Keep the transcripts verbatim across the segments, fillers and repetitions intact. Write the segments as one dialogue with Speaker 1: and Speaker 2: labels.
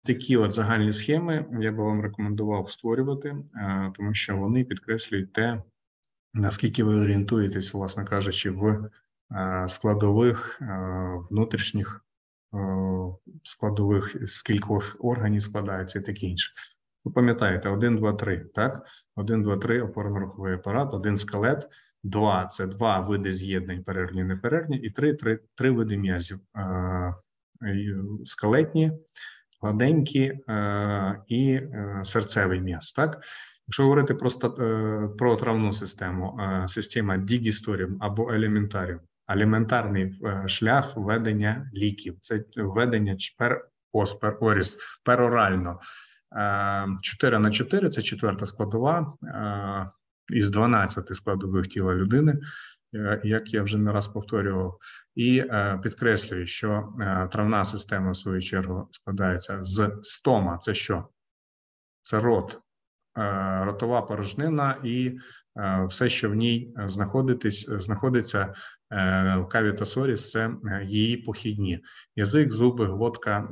Speaker 1: такі от загальні схеми я би вам рекомендував створювати, тому що вони підкреслюють те, наскільки ви орієнтуєтесь, власне кажучи, в складових внутрішніх складових, з кількох органів складається і таке інше. Ви пам'ятаєте, один, два, три, так? один, два, три – опорно-руховий апарат, один – скелет, два – це два види з'єднань, перервні, неперервні, і три, три, три види м'язів. Скелетні, гладенькі і серцевий м'яз, так? Якщо говорити просто про травну систему, система дігісторіум або елементаріум, елементарний шлях введення ліків, це введення пер оспер оріс, перорально. чотири на чотири – це четверта складова із дванадцяти складових тіла людини, як я вже не раз повторював. І підкреслюю, що травна система, в свою чергу, складається з стома. Це що? Це рот, ротова порожнина і все, що в ній знаходиться в кавітас оріс, це її похідні. Язик, зуби, глотка,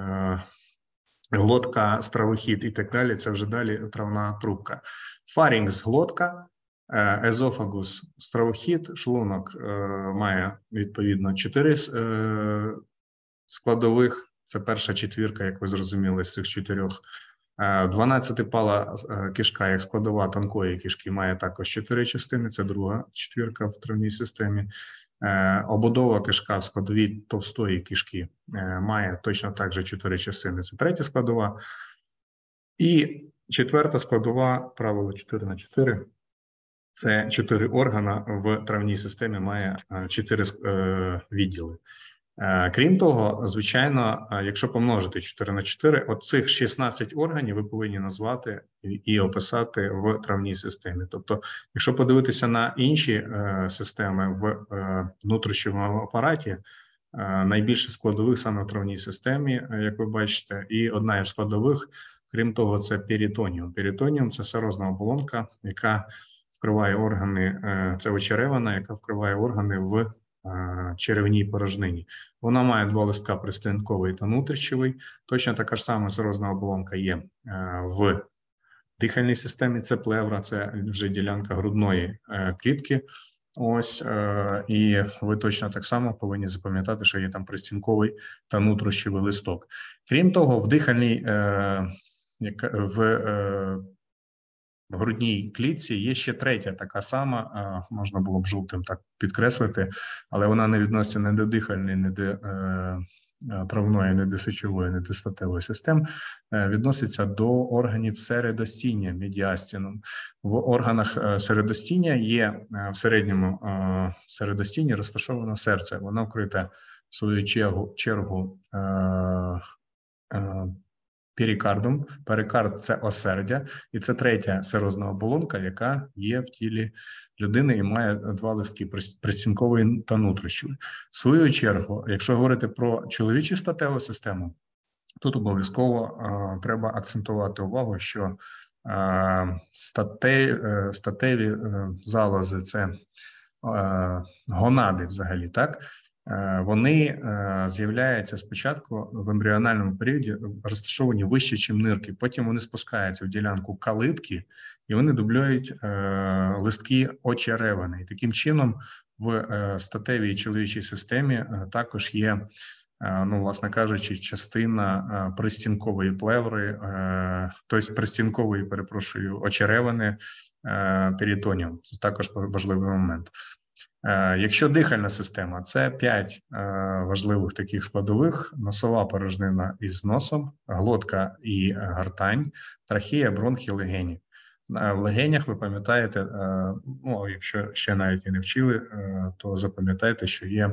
Speaker 1: глотка, стравохід і так далі, це вже далі травна трубка. Фарінкс – глотка, езофагус – стравохід, шлунок має, відповідно, чотири складових, це перша четвірка, як ви зрозуміли, з цих чотирьох. дванадцятипала кишка, як складова тонкої кишки, має також чотири частини, це друга четвірка в травній системі. Обудова кишка в складовій товстої кишки має точно так же чотири частини, це третя складова. І четверта складова, правило чотири на чотири, це чотири органи в травній системі, має чотири відділи. Крім того, звичайно, якщо помножити чотири на чотири, оцих шістнадцять органів ви повинні назвати і описати в травній системі. Тобто, якщо подивитися на інші е, системи в е, внутрішньому апараті, е, найбільше складових саме в травній системі, е, як ви бачите, і одна із складових, крім того, це перитоніум. Перитоніум – це серозна оболонка, яка вкриває органи, е, це очеревина, яка вкриває органи в черевній порожнині. Вона має два листка, пристінковий та внутрішньовий. Точно така ж сама серозна оболонка є в дихальній системі. Це плевра, це вже ділянка грудної клітки. Ось, і ви точно так само повинні запам'ятати, що є там пристінковий та внутрішньовий листок. Крім того, в дихальній, в В грудній клітці є ще третя така сама, можна було б жовтим так підкреслити, але вона не відноситься не до дихальної, не до е, травної, не до сечової, не до статевої систем, е, відноситься до органів середостіння, медіастінум. В органах середостіння є в середньому е, середостінні розташовано серце. Воно вкрите в свою чергу, чергу е, е, перикардом. Перикард – це осердя, і це третя серозна оболонка, яка є в тілі людини і має два листки – пристінковий та внутрішній. В свою чергу, якщо говорити про чоловічу статеву систему, тут обов'язково е, треба акцентувати увагу, що е, статей, е, статеві е, залози – це е, гонади взагалі, так? Вони з'являються спочатку в ембріональному періоді, розташовані вище, ніж нирки. Потім вони спускаються в ділянку калитки і вони дублюють листки очеревини. І таким чином в статевій чоловічій системі також є, ну, власне кажучи, частина пристінкової плеври, тобто пристінкової, перепрошую, очеревини перитоніум. Це також важливий момент. Якщо дихальна система – це п'ять важливих таких складових: носова порожнина із носом, глотка і гортань, трахея, бронхи, легені. В легенях, ви пам'ятаєте, ну, якщо ще навіть і не вчили, то запам'ятайте, що є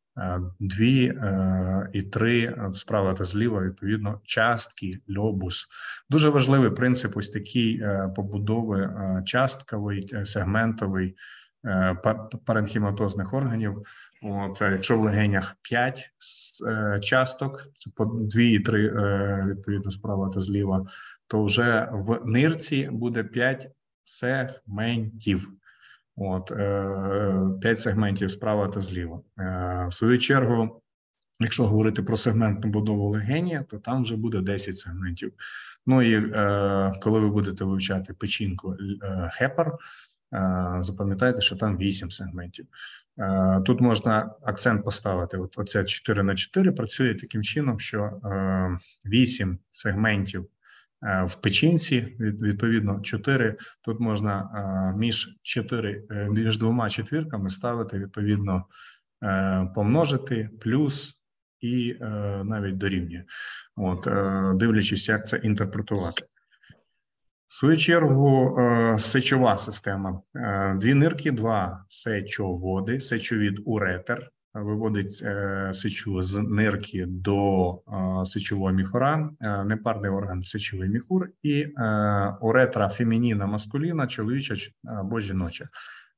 Speaker 1: дві і три справа та зліва, відповідно, частки, льобус. Дуже важливий принцип ось такий побудови частковий, сегментовий, паренхіматозних органів. От, якщо в легенях п'ять часток, це по дві і три, відповідно, справа та зліва, то вже в нирці буде п'ять сегментів. От, п'ять сегментів справа та зліва. В свою чергу, Якщо говорити про сегментну будову легенія, то там вже буде десять сегментів. Ну і е, коли ви будете вивчати печінку е, Гепар, е, запам'ятайте, що там вісім сегментів. Е, тут можна акцент поставити, от оце чотири на чотири працює таким чином, що е, вісім сегментів е, в печінці, від, відповідно чотири, тут можна е, між, чотири, е, між двома четвірками ставити, відповідно, е, помножити, плюс, і е, навіть дорівнює, от, е, дивлячись, як це інтерпретувати. В свою чергу, е, сечова система. Е, дві нирки, два сечоводи, сечовід уретер, виводить е, сечу з нирки до е, сечового міхура, е, непарний орган сечовий міхур, і е, уретра фемініна маскуліна, чоловіча або жіноча.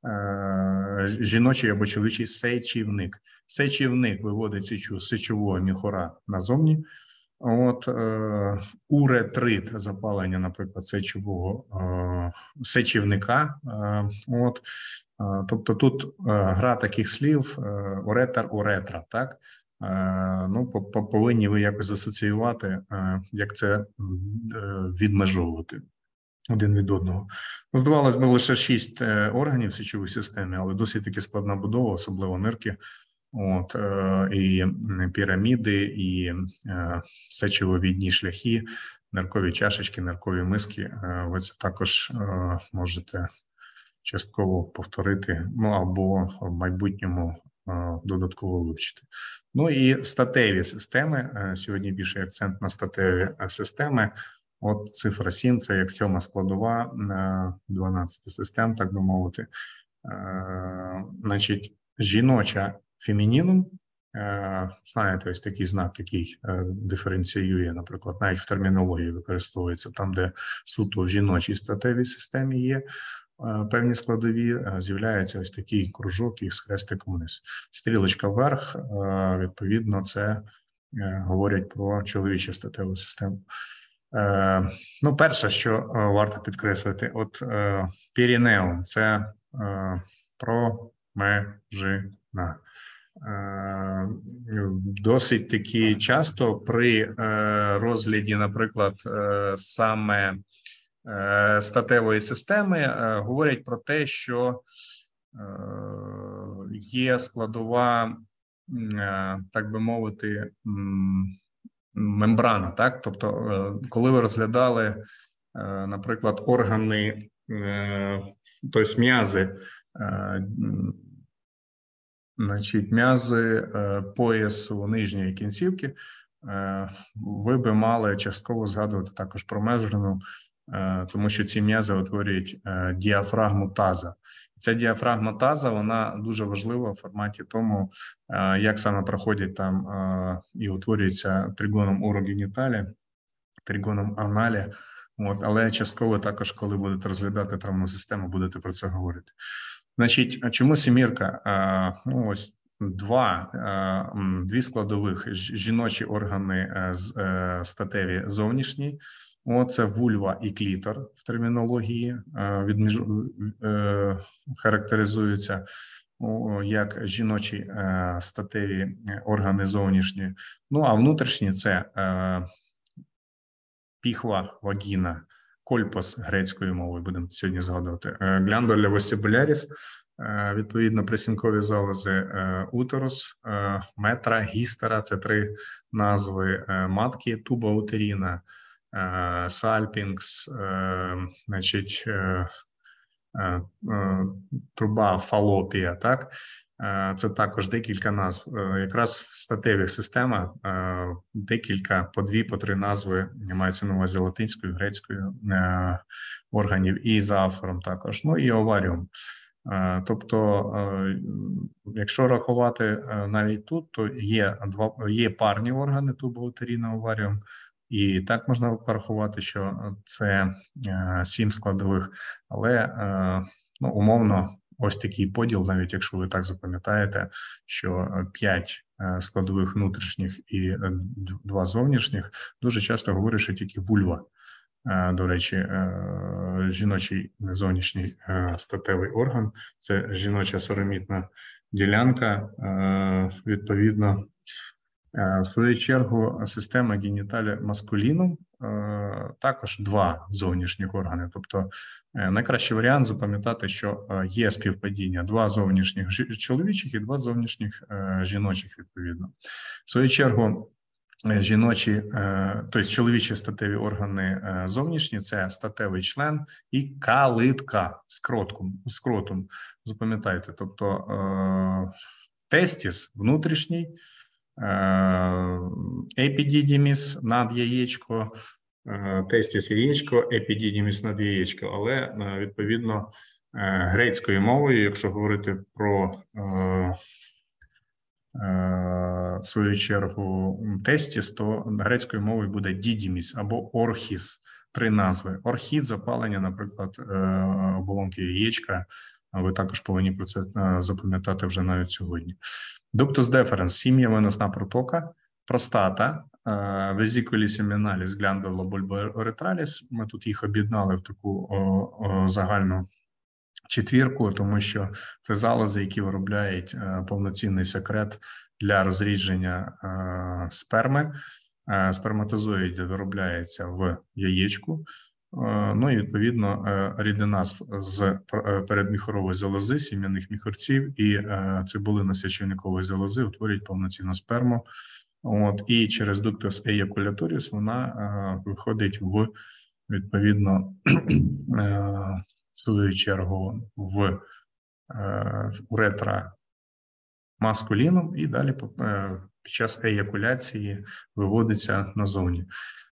Speaker 1: Е, жіночий або чоловічий сечівник. Сечівник виводить сечу з сечового міхура назовні. От е, уретрит, запалення, наприклад, сечового е, сечівника. Е, от, е, тобто тут е, гра таких слів е, уретер, уретра, так? Е, ну, повинні ви якось асоціювати, е, як це е, відмежовувати один від одного. Здавалось би, лише шість е, органів в сечовій системі, але досить таки складна будова, особливо нирки. От, е, і піраміди, і е, сечововідні шляхи, ниркові чашечки, ниркові миски. Е, ви це також е, можете частково повторити, ну або в майбутньому е, додатково вивчити. Ну і статеві системи. Е, сьогодні більше акцент на статеві системи. От цифра сім – це як сьома складова е, дванадцяти систем, так би мовити. Е, значить, жіноча фемінінум, е, знаєте, ось такий знак, який е, диференціює, наприклад, навіть в термінології використовується, там, де суто в жіночій статевій системі є е, певні складові, е, з'являється ось такий кружок і з хрестиком вниз. Стрілочка вверх, е, відповідно, це е, говорять про чоловічу статеву систему. Е, ну, перше, що е, варто підкреслити, от е, пірінеум – це е, промежина. Е, досить таки часто при е, розгляді, наприклад, е, саме е, статевої системи е, говорять про те, що е, є складова, е, так би мовити, мембрана, так? Тобто, коли ви розглядали, наприклад, органи, тобто м'язи, значить, м'язи поясу нижньої кінцівки, ви би мали частково згадувати також про мембрану, тому що ці м'язи утворюють діафрагму таза. Ця діафрагма таза, вона дуже важлива в форматі тому, як саме проходять там і утворюється тригоном урогеніталі, тригоном аналі. От, але частково також, коли будете розглядати травмну систему, будете про це говорити. Значить, чому сімірка? Ну, ось два, дві складових жіночі органи статеві зовнішні. Оце вульва і клітор в термінології відміж... характеризуються як жіночі статеві органи зовнішні. Ну, а внутрішні – це піхва, вагіна, кольпос грецькою мовою, будемо сьогодні згадувати, глянduля вестибуляріс, відповідно, присінкові залози, утерус, метра, гістера – це три назви матки, туба утеріна, сальпінгс, значить, труба фалопія, так? Це також декілька назв. Якраз в статевих системах декілька, по дві, по три назви, маються на увазі латинською, грецькою органів, і заафором також, ну і оваріум. Тобто, якщо рахувати навіть тут, то є, два, є парні органи, туба утеріна, оваріум, і так можна порахувати, що це сім складових, але ну, умовно ось такий поділ, навіть якщо ви так запам'ятаєте, що п'ять складових внутрішніх і два зовнішніх, дуже часто говорять, що тільки вульва, до речі, жіночий зовнішній статевий орган, це жіноча соромітна ділянка, відповідно, В свою чергу, система геніталія маскулінум також два зовнішніх органи. Тобто найкращий варіант запам'ятати, що є співпадіння два зовнішніх чоловічих і два зовнішніх жіночих, відповідно. В свою чергу, жіночі, тобто чоловічі статеві органи зовнішні – це статевий член і калитка, скротум, скротум. Запам'ятайте, тобто тестіс внутрішній, епідідіміс над яєчко, тестіс яєчко, епідідіміс над яєчко, але відповідно грецькою мовою, якщо говорити про в свою чергу тестіс, то грецькою мовою буде дідіміс або орхіс, три назви. Орхід, запалення, наприклад, оболонки яєчка. Ви також повинні про це запам'ятати вже навіть сьогодні. Дуктус деференс, сім'я веносна протока, простата, везікулі семіналіс, глянduла бульбоуретраліс. Ми тут їх об'єднали в таку о, о, загальну четвірку, тому що це залози, які виробляють повноцінний секрет для розрідження сперми. Сперматозоїд виробляється в яєчку. Ну і, відповідно, рідина з передміхорової залози, сім'яних міхорців і цибулино-сечовникової залози утворюють повноцінну сперму. От, і через дуктус еякуляторіус вона виходить в, відповідно, в свою чергу в уретра маскулінум і далі під час еякуляції виводиться назовні.